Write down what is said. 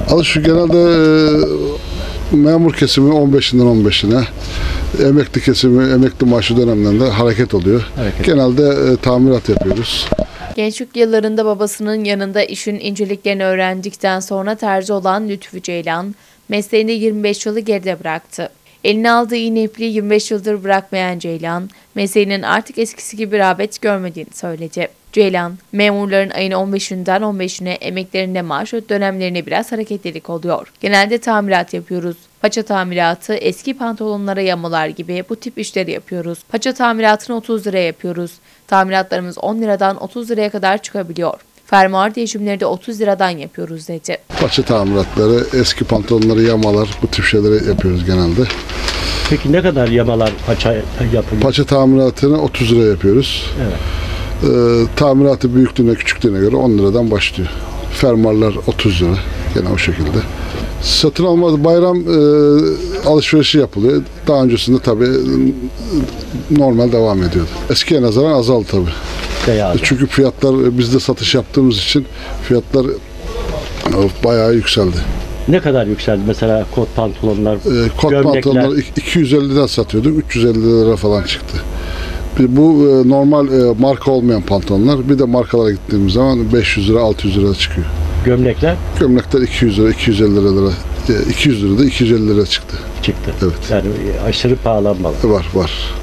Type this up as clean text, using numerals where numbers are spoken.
Alışveriş genelde memur kesimi 15'inden 15'ine, emekli kesimi, emekli maaşı dönemlerinde hareket oluyor. Genelde tamirat yapıyoruz. Gençlik yıllarında babasının yanında işin inceliklerini öğrendikten sonra terzi olan Lütfü Ceylan, mesleğinde 25 yılı geride bıraktı. Eline aldığı iğne ipliği 25 yıldır bırakmayan Ceylan, mesleğinin artık eskisi gibi rağbet görmediğini söyledi. Ceylan, memurların ayın 15'inden 15'ine emeklerinde maaş dönemlerine biraz hareketlilik oluyor. Genelde tamirat yapıyoruz. Paça tamiratı, eski pantolonlara yamalar gibi bu tip işleri yapıyoruz. Paça tamiratını 30 liraya yapıyoruz. Tamiratlarımız 10 liradan 30 liraya kadar çıkabiliyor. Fermuar değişimleri de 30 liradan yapıyoruz dedi. Paça tamiratları, eski pantolonları, yamalar, bu tip şeyleri yapıyoruz genelde. Peki ne kadar yamalar paça yapılıyor? Paça tamiratını 30 liraya yapıyoruz. Evet. Tamiratı büyüklüğüne, küçüklüğüne göre 10 liradan başlıyor. Fermuarlar 30 lira, gene o şekilde. Satın alma, bayram alışverişi yapılıyor. Daha öncesinde tabii normal devam ediyordu. Eskiye nazaran azaldı tabii. Çünkü fiyatlar, biz de satış yaptığımız için fiyatlar bayağı yükseldi. Ne kadar yükseldi mesela kot pantolonlar, kot gömlekler? pantolonlar 250'den satıyorduk, 350 lira falan çıktı. Bu normal marka olmayan pantolonlar. Bir de markalara gittiğimiz zaman 500 lira, 600 lira çıkıyor. Gömlekler? Gömlekler 200 lira, 250 lira. 200 lira da 250 lira çıktı. Çıktı. Evet. Yani aşırı pahalanmalı. Var.